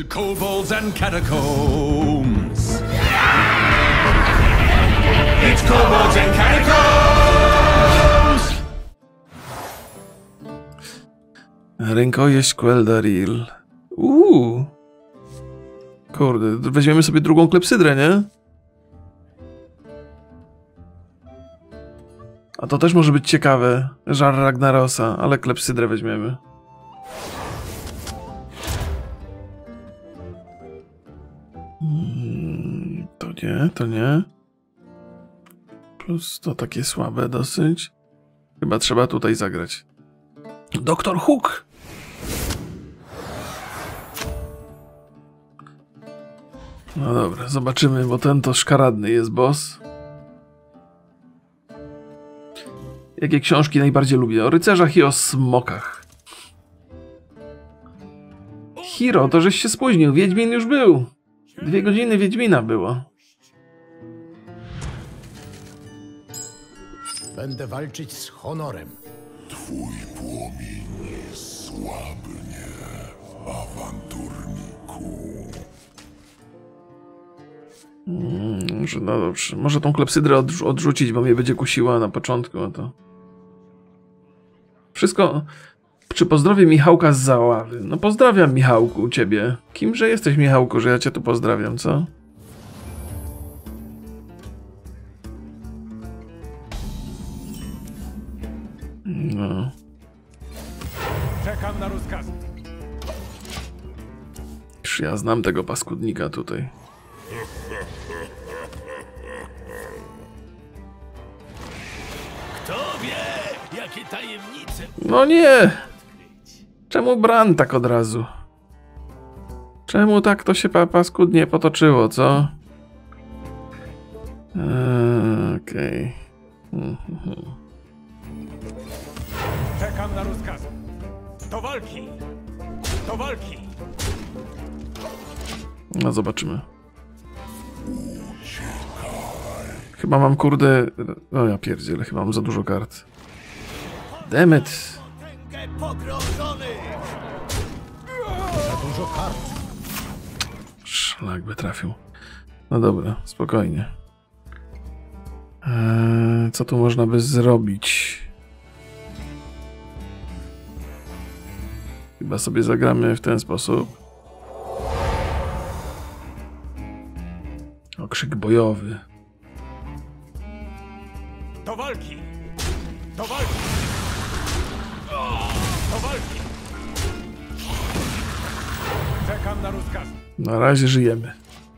To kobolds and catacombs. It's kobolds and catacombs! Rękojeść Queldaril. Kurde, weźmiemy sobie drugą klepsydrę, nie? A to też może być ciekawe. Żar Ragnarosa, ale klepsydrę weźmiemy. To nie. Plus to takie słabe dosyć. Chyba trzeba tutaj zagrać. Doktor Hook! No dobra, zobaczymy, bo ten to szkaradny jest boss. Jakie książki najbardziej lubię? O rycerzach i o smokach. Hiro, to żeś się spóźnił. Wiedźmin już był. 2 godziny Wiedźmina było. Będę walczyć z honorem. Twój płomień słabnie, awanturniku. No dobrze. Może tą klepsydrę odrzucić, bo mnie będzie kusiła na początku. A to... Wszystko... Czy pozdrowię Michałka z Załawy? No pozdrawiam, Michałku, ciebie. Kimże jesteś, Michałku, że ja cię tu pozdrawiam, co? No. Czekam na rozkazy. Już ja znam tego paskudnika tutaj. Kto wie, jakie tajemnice... No nie! Czemu Bran tak od razu? Czemu tak to się paskudnie potoczyło, co? Okej. Czekam na rozkazy. Do walki! Do walki! No zobaczymy. Chyba mam, kurde... No ja pierdzielę, chyba mam za dużo kart. Demet. Za dużo kart. Szlak by trafił. No dobra, spokojnie. Co tu można by zrobić? Chyba sobie zagramy w ten sposób. Okrzyk bojowy. Do walki! Do walki! Do walki! Czekam na rozkazy. Na razie żyjemy.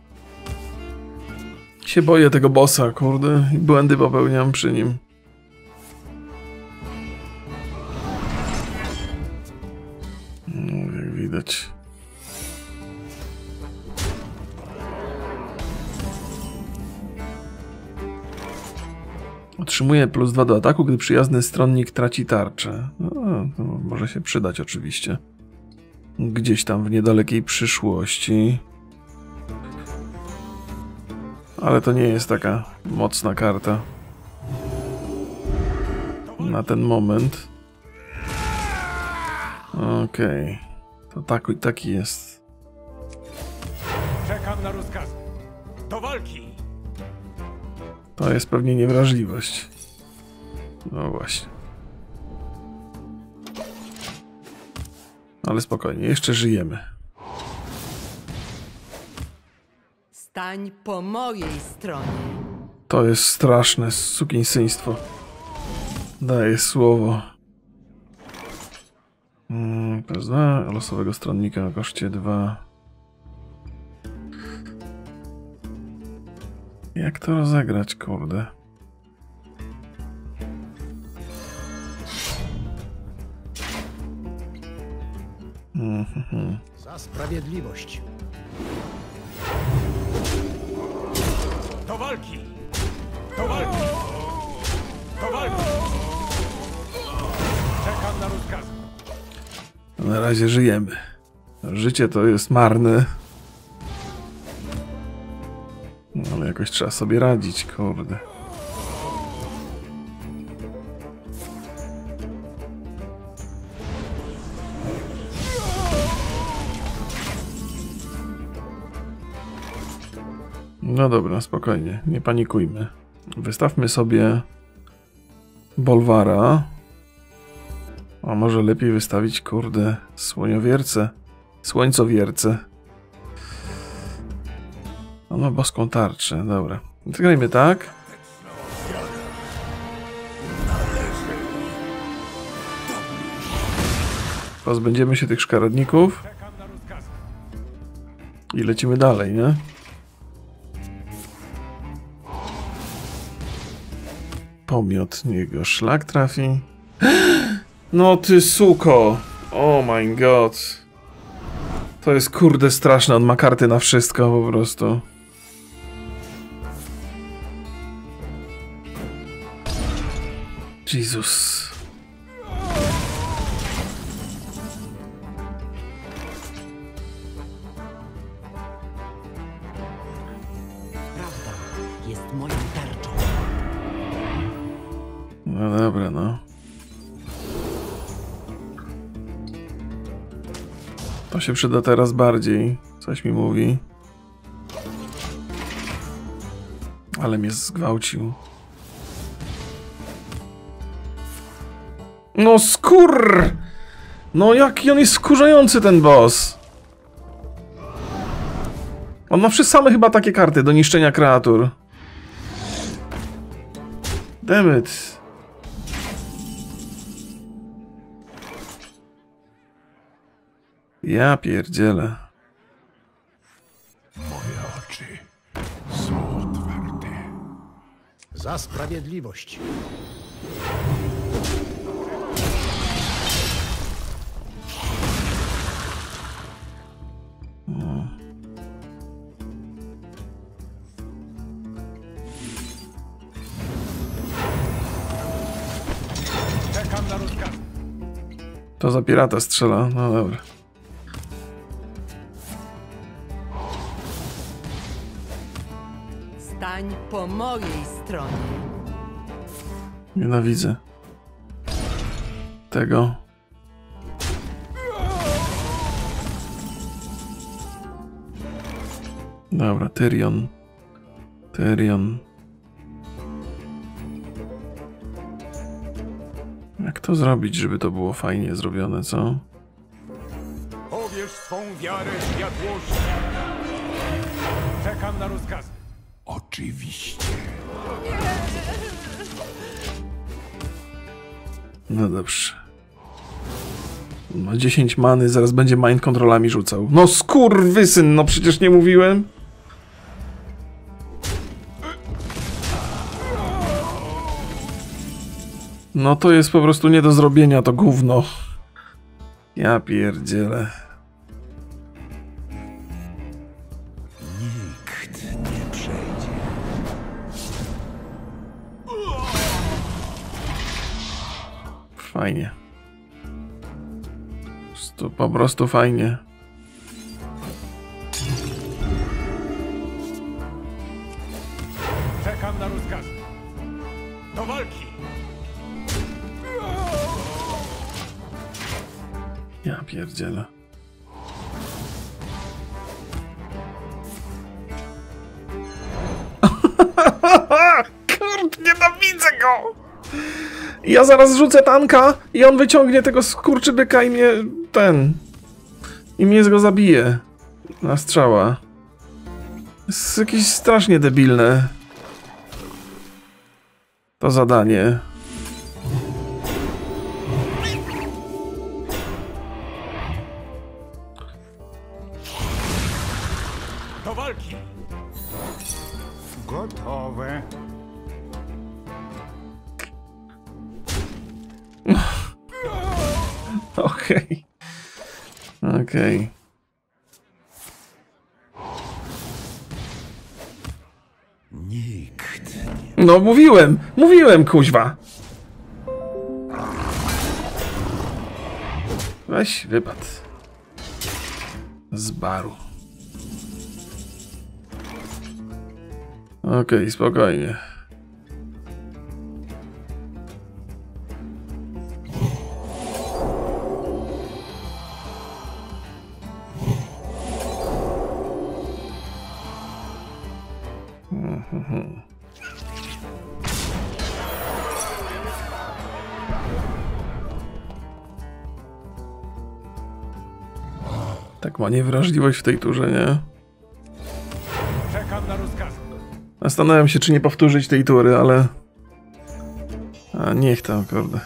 Się boję tego bossa, kurde. I błędy popełniam przy nim. No, jak widać. Otrzymuje +2 do ataku, gdy przyjazny stronnik traci tarczę. No, to może się przydać oczywiście. Gdzieś tam w niedalekiej przyszłości. Ale to nie jest taka mocna karta. Na ten moment. Okej. To taki jest. Czekam na rozkazy. Do walki! To jest pewnie niewrażliwość. No właśnie. Ale spokojnie, jeszcze żyjemy. Stań po mojej stronie. To jest straszne sukiensyństwo. Daję słowo. +2, losowego stronnika o koszcie 2. Jak to rozegrać, kurde? Za sprawiedliwość. Do walki! Do walki! Do walki! Czekam na rozkazy. Na razie żyjemy. Życie to jest marne. No, ale jakoś trzeba sobie radzić, kurde. No dobra, spokojnie, nie panikujmy. Wystawmy sobie Bolwara. A może lepiej wystawić, kurde, słoniowierce. Słońcowierce. On ma boską tarczę, dobra. Zagrajmy tak. Pozbędziemy się tych szkaradników. Czekam na rozkazy. I lecimy dalej, nie? Pomiot, niego szlak trafi. No ty suko! Oh my god. To jest kurde straszne, on ma karty na wszystko po prostu. Jezus. Prawda jest moją tarczą. No dobra, no. To się przyda teraz bardziej. Coś mi mówi. Ale mnie zgwałcił. No skurr! No jaki on jest skurzający ten boss. On ma same chyba takie karty do niszczenia kreatur. Damn it. Ja pierdzielę. Moje oczy są otwarte. Za sprawiedliwość. Czekam na rozkazy. To za pirata strzela, no dobra. Stań po mojej stronie. Nienawidzę tego. Dobra, Tyrion. Tyrion. Jak to zrobić, żeby to było fajnie zrobione, co? Powierz swą wiarę światłości. Czekam na rozkazy. Oczywiście. No dobrze. Ma 10 many, zaraz będzie mind controlami rzucał. No skurwysyn, no przecież nie mówiłem. No to jest po prostu nie do zrobienia, to gówno. Ja pierdzielę. Nikt nie przejdzie. Fajnie. To po prostu fajnie. Czekam na rozkazy. Do walki. Ja pierdzielę. Kurde, nienawidzę go! Ja zaraz rzucę tanka i on wyciągnie tego skurczybyka i mnie... I mnie go zabije. Na strzała. Jest jakieś strasznie debilne. To zadanie. Do walki. Gotowe. Okej. Okej. Nikt nie. No mówiłem, kuźwa. Weź, wypad. Z baru. Okej, spokojnie. Tak ma niewrażliwość w tej turze, nie? Czekam na rozkazy. Zastanawiam się, czy nie powtórzyć tej tury, ale... A niech tam, kurde.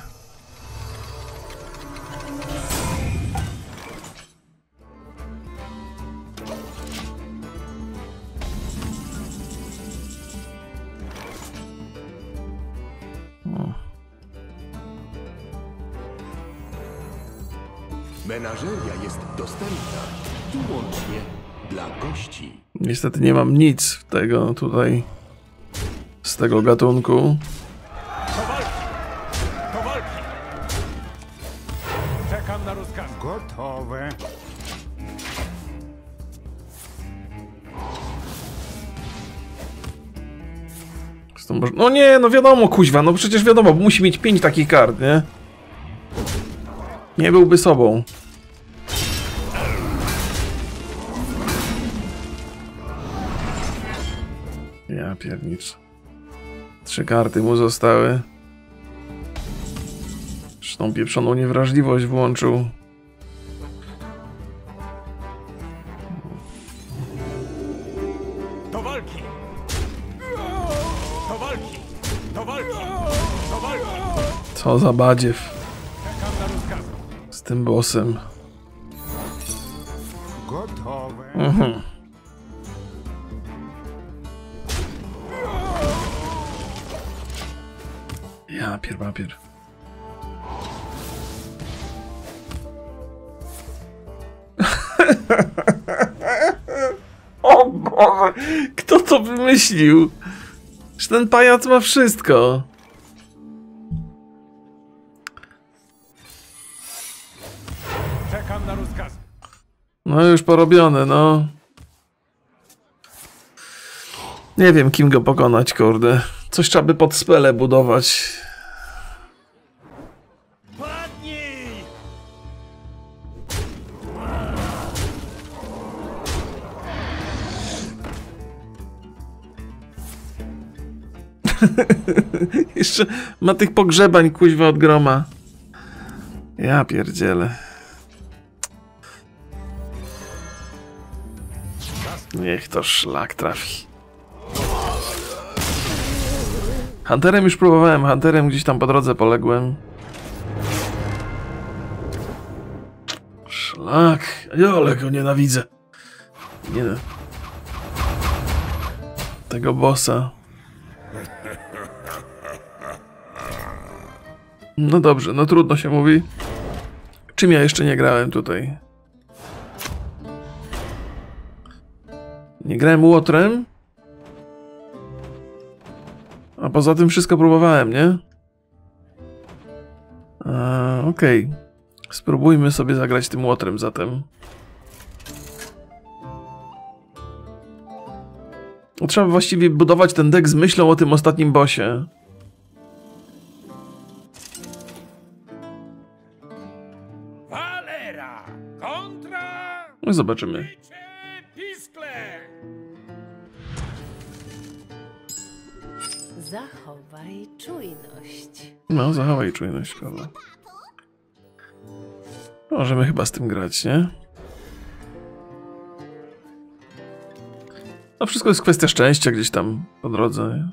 Menażeria jest dostępna wyłącznie dla gości. Niestety nie mam nic w tego tutaj... z tego gatunku. Do walki! Do walki! Czekam na rozkazy. Gotowe. No nie, no wiadomo, kuźwa, no przecież wiadomo, bo musi mieć 5 takich kart, nie? Nie byłby sobą. Ja piernicz. 3 karty mu zostały. Zresztą pieprzoną niewrażliwość włączył. Do walki! Do walki! Do walki! Do walki! Co za badziew Czekam na rozkazy. z tym bossem. Gotowe. Ja pierbapier. O Boże, kto to wymyślił? Że ten pajac ma wszystko. Czekam na rozkazy. No już porobione, no. Nie wiem, kim go pokonać, kurde. Coś trzeba by pod spele budować. Padnij! Jeszcze ma tych pogrzebań, kuźwa, od groma. Ja pierdzielę. Niech to szlak trafi. Hunterem już próbowałem, Hunterem gdzieś tam po drodze poległem. Szlak. Ale go nienawidzę. Nie. Tego bossa. No dobrze, no trudno się mówi. Czym ja jeszcze nie grałem tutaj? Nie grałem łotrem. A poza tym wszystko próbowałem, nie? Okej. Spróbujmy sobie zagrać tym łotrem zatem. Trzeba właściwie budować ten deck z myślą o tym ostatnim bossie. Valera! Kontra! No zobaczymy. Bicie piskle! Zachowaj czujność. No, zachowaj czujność, prawda? Możemy chyba z tym grać, nie? No wszystko jest kwestia szczęścia gdzieś tam po drodze.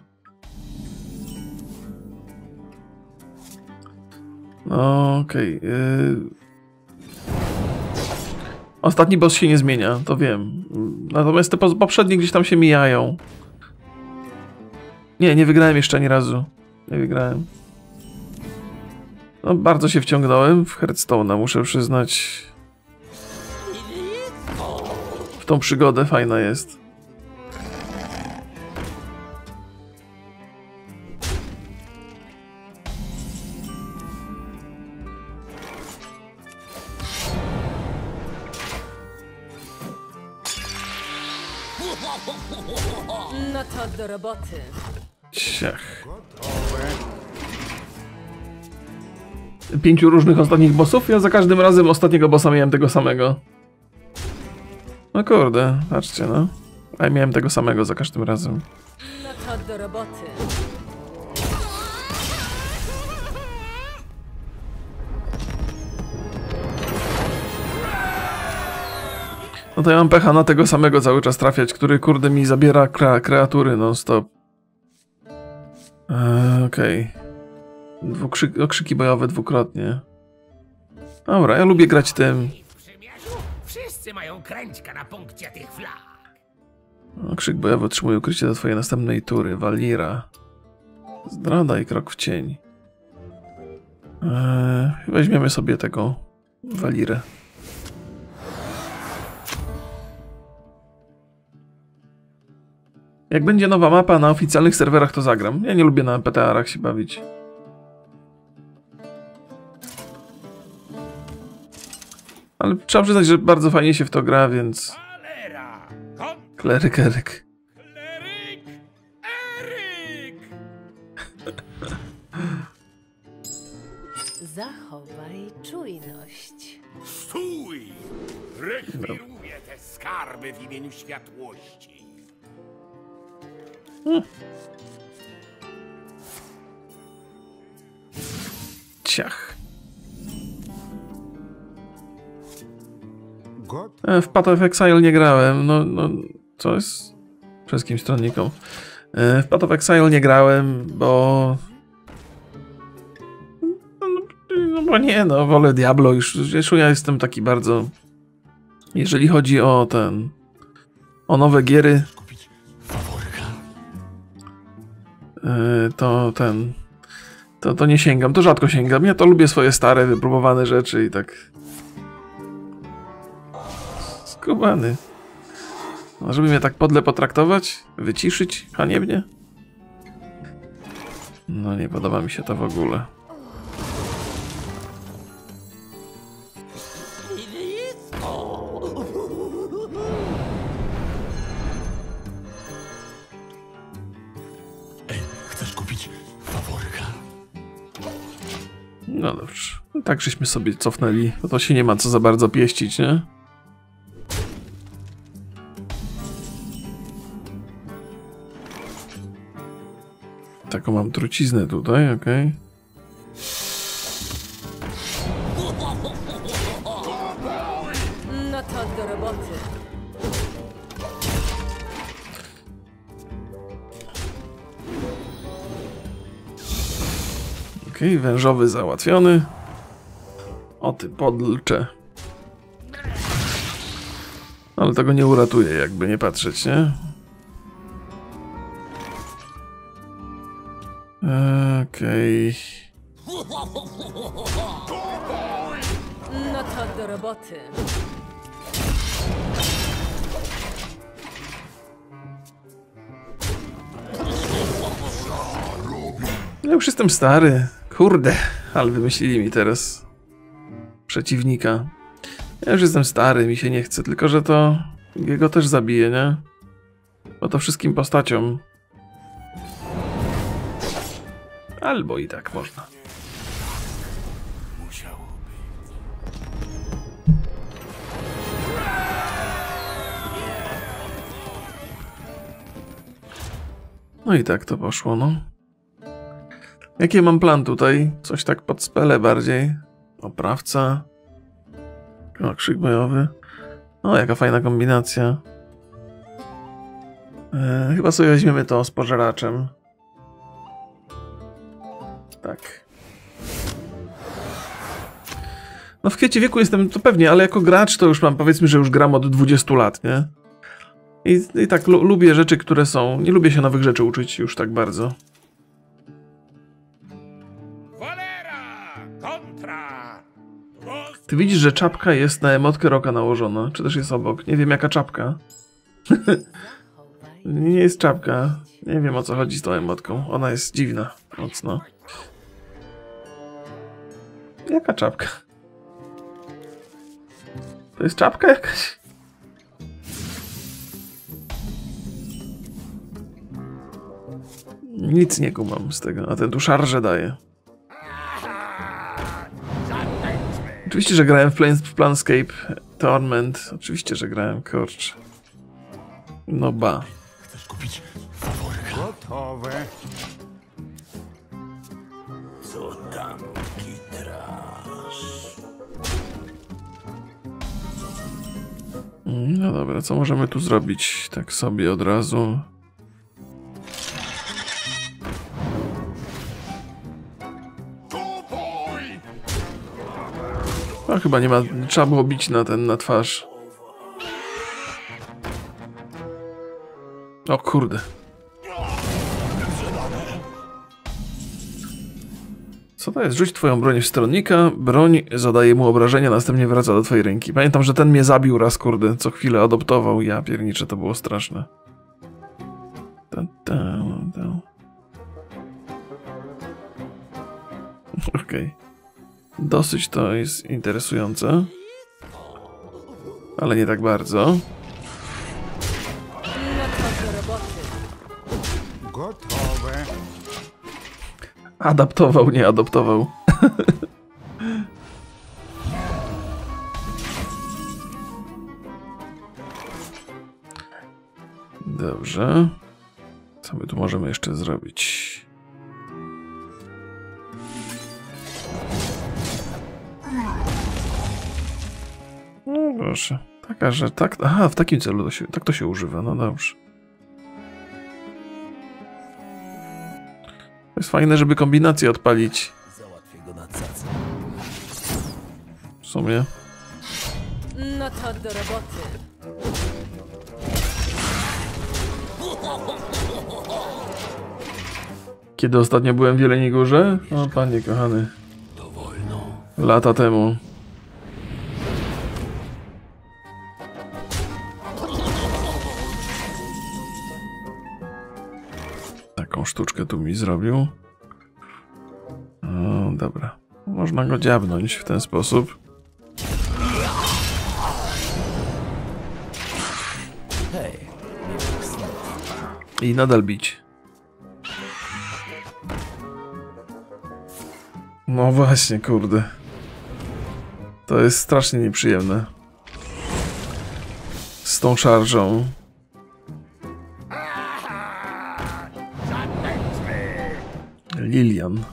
No, okej. Ostatni boss się nie zmienia, to wiem. Natomiast te poprzednie gdzieś tam się mijają. Nie wygrałem jeszcze ani razu. Nie wygrałem. No, bardzo się wciągnąłem w Hearthstone'a, muszę przyznać. W tą przygodę fajna jest. No to do roboty. Ciach. 5 różnych ostatnich bossów. Ja za każdym razem ostatniego bossa miałem tego samego. No kurde, patrzcie, no. A ja miałem tego samego za każdym razem. No to do roboty. No to ja mam pecha na tego samego cały czas trafiać, który kurde mi zabiera kreatury non stop. Okej. Okrzyki bojowe dwukrotnie. Dobra, ja lubię grać tym. Wszyscy mają kręćka na punkcie tych flag. Okrzyk bojowy otrzymuje ukrycie do twojej następnej tury. Walira. Zdrada i krok w cień. Weźmiemy sobie tego Walirę. Jak będzie nowa mapa na oficjalnych serwerach, to zagram. Ja nie lubię na PTR-ach się bawić. Ale trzeba przyznać, że bardzo fajnie się w to gra, więc... Valera! Kleryk Eryk. Kleryk! Eryk! Zachowaj czujność. Stój! Rekwiruję te skarby w imieniu światłości. Ciach. Got? W Path of Exile nie grałem. No, co jest? Wszystkim stronnikom. W Path of Exile nie grałem, bo... No bo nie, no wolę Diablo. Już ja jestem taki bardzo... Jeżeli chodzi o o nowe giery... To nie sięgam, to rzadko sięgam. Ja to lubię swoje stare, wypróbowane rzeczy i tak... Skubany. No, żeby mnie tak podle potraktować? Wyciszyć haniebnie? No nie podoba mi się to w ogóle. Chcesz kupić faworka? No dobrze. No tak żeśmy sobie cofnęli, bo to się nie ma co za bardzo pieścić, nie? Taką mam truciznę tutaj, okej. No to do roboty. Okej, wężowy załatwiony. O ty podlcze. Ale tego nie uratuje, jakby nie patrzeć, nie? Okej. No to do roboty. Ja już jestem stary. Kurde, ale wymyślili mi teraz przeciwnika. Ja już jestem stary, mi się nie chce, tylko że to jego też zabije, nie? Bo to wszystkim postaciom. Albo i tak można. No i tak to poszło, no. Jaki mam plan tutaj? Coś tak pod spele bardziej. Oprawca. Krzyk bojowy. O, jaka fajna kombinacja. Chyba sobie weźmiemy to z pożeraczem. Tak. No w kwiecie wieku jestem, to pewnie, ale jako gracz to już mam, powiedzmy, że już gram od 20 lat, nie? I tak lubię rzeczy, które są... Nie lubię się nowych rzeczy uczyć już tak bardzo. Valera! Kontra! Ty widzisz, że czapka jest na emotkę Roka nałożona, czy też jest obok? Nie wiem, jaka czapka. Nie jest czapka. Nie wiem, o co chodzi z tą emotką. Ona jest dziwna. Mocno. Jaka czapka? To jest czapka jakaś? Nic nie kumam z tego, a ten tu szarże daje. Oczywiście, że grałem w Planescape Torment. Oczywiście, że grałem, kurczę. No ba. Chcesz kupić faworyka? Gotowe. Co tam, kitrasz? No dobra, co możemy tu zrobić? Tak sobie od razu. A chyba nie ma, trzeba było bić na twarz. O kurde. Co to jest? Rzuć twoją broń w stronnika, broń zadaje mu obrażenia, następnie wraca do twojej ręki. Pamiętam, że ten mnie zabił raz, kurde, co chwilę adoptował. Ja pierniczę, to było straszne. Okej. Dosyć to jest interesujące. Ale nie tak bardzo. No to do roboty. Gotowe. Adaptował, nie adoptował. Dobrze. Co my tu możemy jeszcze zrobić? No proszę. Taka, że tak. Aha, w takim celu tak to się używa. No dobrze. To jest fajne, żeby kombinację odpalić. Załatwię go na cacy. W sumie. No to do roboty. Kiedy ostatnio byłem w Jeleniej Górze? O panie kochany. To wolno. Lata temu. Taką sztuczkę tu mi zrobił. O, dobra. Można go dziabnąć w ten sposób. Hej, I nadal bić. No właśnie, kurde. To jest strasznie nieprzyjemne. Z tą szarżą. Lilian.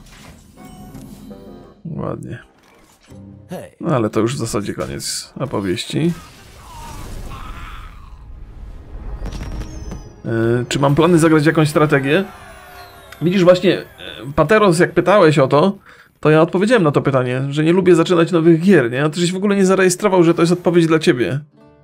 Ładnie. hej. No ale to już w zasadzie koniec opowieści. Czy mam plany zagrać jakąś strategię? Widzisz, właśnie, Pateros, jak pytałeś o to, to ja odpowiedziałem na to pytanie, że nie lubię zaczynać nowych gier, nie? A ty żeś w ogóle nie zarejestrował, że to jest odpowiedź dla ciebie.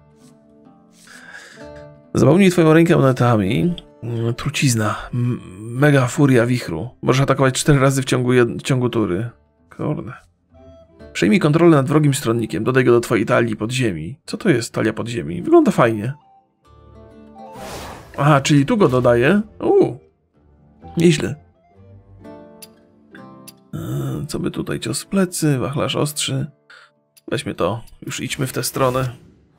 Zapełnij twoją rękę monetami. Trucizna. Mega furia wichru. Możesz atakować 4 razy w ciągu tury. Kurde. Przejmij kontrolę nad wrogim stronnikiem. Dodaj go do twojej talii podziemi. Co to jest talia podziemi? Wygląda fajnie. Aha, czyli tu go dodaję. Nieźle. Co by tutaj? Cios w plecy, wachlarz ostrzy. Weźmy to. Już idźmy w tę stronę.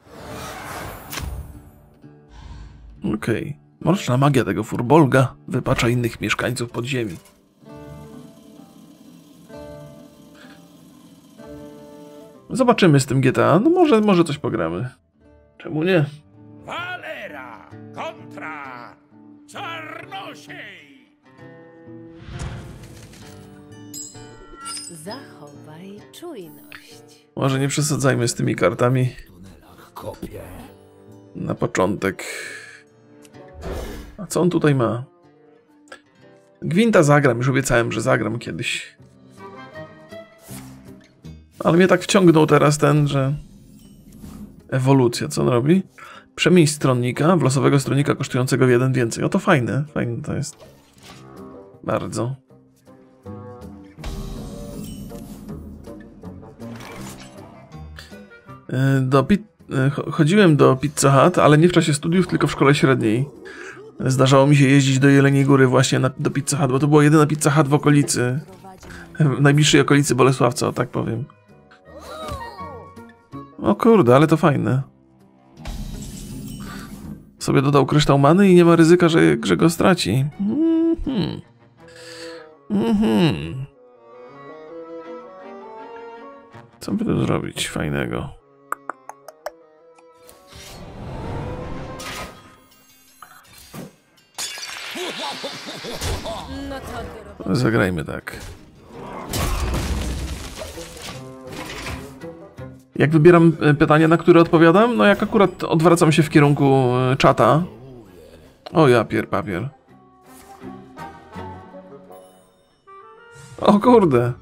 Okej. Mroczna magia tego furbolga wypacza innych mieszkańców podziemi. Zobaczymy z tym GTA. No może coś pogramy. Czemu nie? Valera kontra Czarnosiej! Zachowaj czujność. Może nie przesadzajmy z tymi kartami. Kopię. Na początek. A co on tutaj ma? Gwinta zagram, już obiecałem, że zagram kiedyś. Ale mnie tak wciągnął teraz ten, że... Ewolucja, co on robi? Przemień stronnika w losowego stronnika kosztującego 1 więcej. O, to fajne, fajne to jest. Bardzo. Chodziłem do Pizza Hut, ale nie w czasie studiów, tylko w szkole średniej. Zdarzało mi się jeździć do Jeleniej Góry właśnie do Pizza Hut, bo to była jedyna Pizza Hut w okolicy. W najbliższej okolicy Bolesławca, o tak powiem. O kurde, ale to fajne. Sobie dodał kryształ many i nie ma ryzyka, że go straci. Co by tu zrobić fajnego? No to do roboty. Zagrajmy tak. Jak wybieram pytanie, na które odpowiadam? No jak akurat odwracam się w kierunku czata. O ja papier. O kurde.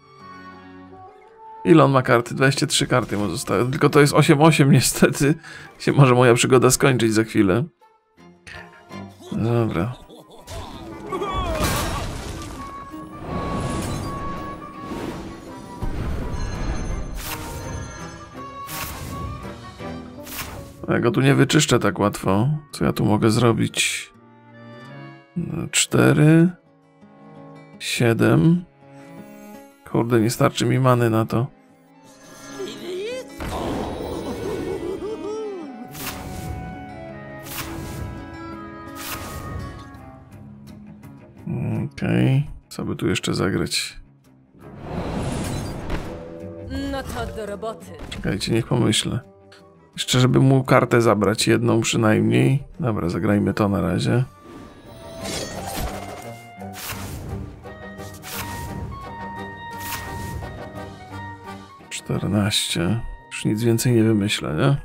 Ile on ma karty? 23 karty mu zostały. Tylko to jest 8-8 niestety. Się może moja przygoda skończyć za chwilę. Dobra. Ja go tu nie wyczyszczę tak łatwo. Co ja tu mogę zrobić? 4 7. Kurde, nie starczy mi many na to. Okej. Co by tu jeszcze zagrać? No to do roboty. Czekajcie, niech pomyślę. Jeszcze, żeby mu kartę zabrać, jedną przynajmniej. Dobra, zagrajmy to na razie. Czternaście. Już nic więcej nie wymyślę, nie?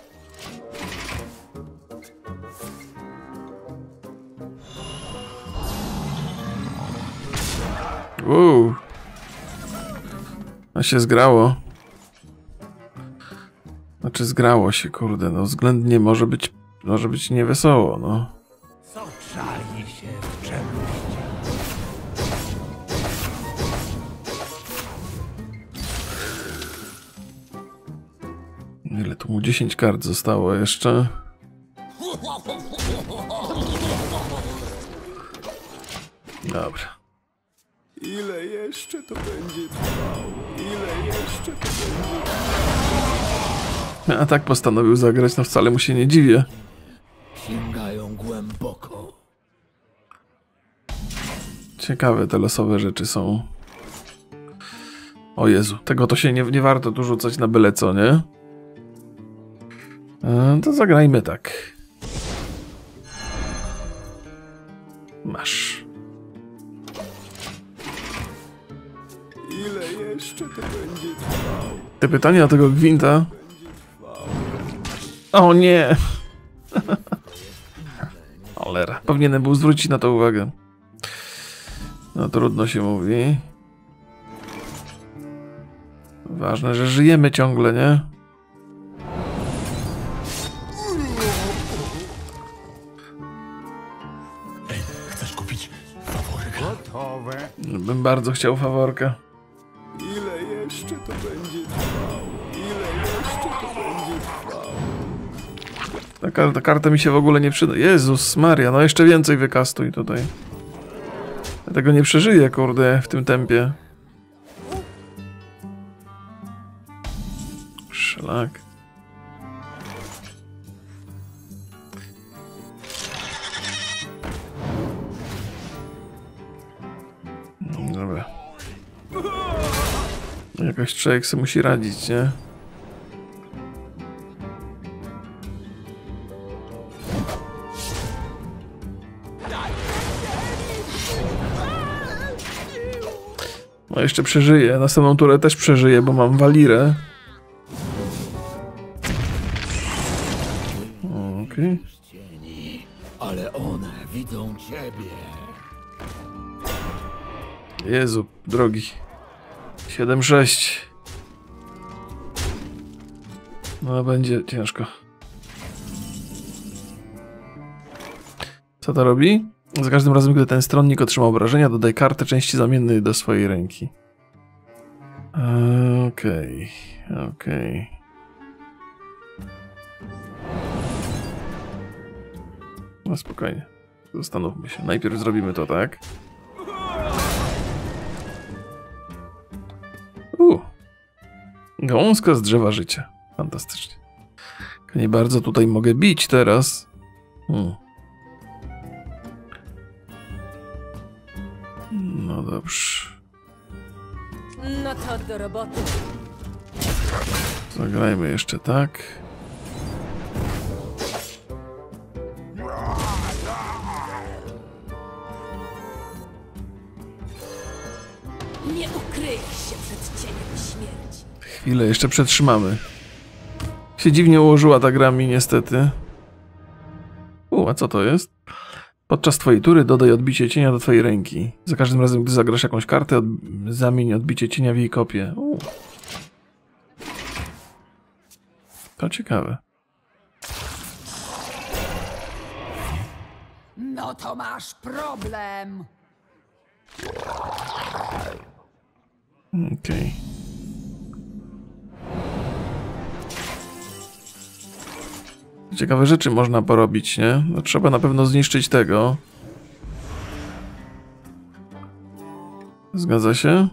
A się zgrało. Znaczy zgrało się, kurde, no względnie może być niewesoło, no. Co czai się w przemyśle? Ile tu mu 10 kart zostało jeszcze? Dobra. Ile jeszcze to będzie trwało? Ile jeszcze to będzie trwało? A tak postanowił zagrać, no wcale mu się nie dziwię. Sięgają głęboko. Ciekawe te losowe rzeczy są. O Jezu, tego to się nie warto tu rzucać na byle co, nie? To zagrajmy tak. Masz. Ile jeszcze to będzie trwało? Te pytania o tego gwinta. O nie! Cholera. Powinienem był zwrócić na to uwagę. No trudno się mówi. Ważne, że żyjemy ciągle, nie? Chcesz kupić faworyka? Gotowe. Bym bardzo chciał faworka. Ile jeszcze to będzie trwało? Ile jeszcze to będzie trwało? Ta karta mi się w ogóle nie przyda. Jezus Maria, no jeszcze więcej wykastuj tutaj. Ja tego nie przeżyję, kurde, w tym tempie. Szlak. Dobra. Jakoś człowiek sobie musi radzić, nie? No jeszcze przeżyję. Następną turę też przeżyję, bo mam walirę. Okej. Cieni, ale one widzą ciebie. Jezu, drogi. 7-6. No będzie ciężko. Co to robi? Za każdym razem, gdy ten stronnik otrzyma obrażenia, dodaj kartę części zamiennej do swojej ręki. Okej. No spokojnie. Zastanówmy się. Najpierw zrobimy to tak. Gałązka z drzewa życia. Fantastycznie. Tylko nie bardzo tutaj mogę bić teraz. No dobrze. No to do roboty. Zagrajmy jeszcze tak. Nie ukryjesz się przed cieniem śmierci. Chwilę, jeszcze przetrzymamy. Się dziwnie ułożyła ta gra mi niestety. A co to jest? Podczas twojej tury dodaj odbicie cienia do twojej ręki. Za każdym razem, gdy zagrasz jakąś kartę, zamień odbicie cienia w jej kopię. To ciekawe. No to masz problem. Okej. Ciekawe rzeczy można porobić, nie? No, trzeba na pewno zniszczyć tego. Zgadza się?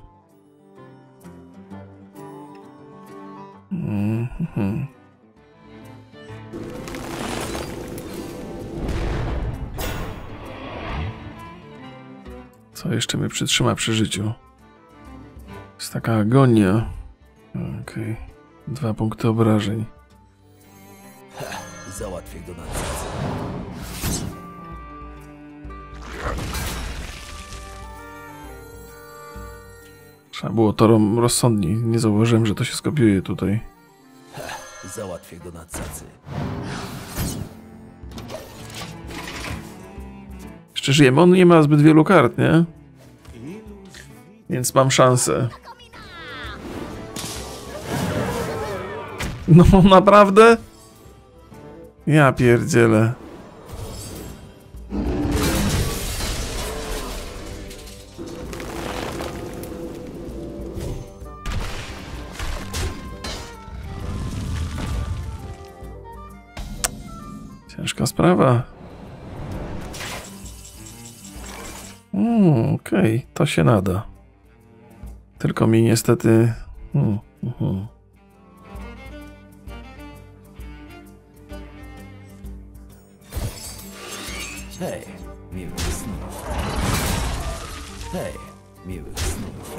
Co jeszcze mnie przytrzyma przy życiu? Jest taka agonia. Okej. 2 punkty obrażeń. Załatwię go na cycy. Trzeba było to rozsądniej. Nie zauważyłem, że to się skopiuje tutaj. Załatwię go na cacy. Jeszcze żyjemy. On nie ma zbyt wielu kart, nie? Więc mam szansę. No naprawdę? Ja pierdzielę. Ciężka sprawa. Okej, to się nada. Tylko mi niestety... Hej, miłych snów. Hej, miłych snów.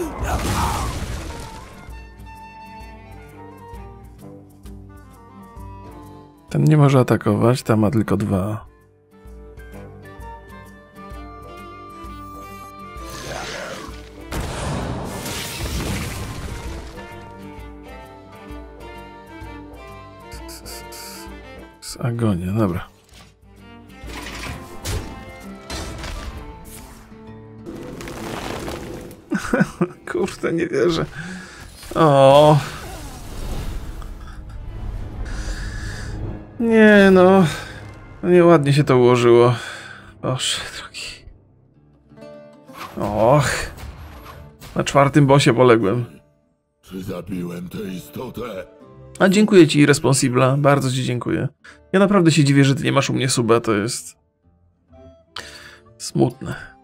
Ten nie może atakować, ta ma tylko 2. Z agonia, dobra. Kurde, nie wierzę. O. Nie no. Nieładnie się to ułożyło. Boże drogi. Och. Na 4. bossie poległem. Czy zabiłem tę istotę? A dziękuję ci, Irresponsibla. Bardzo ci dziękuję. Ja naprawdę się dziwię, że ty nie masz u mnie suba. To jest smutne.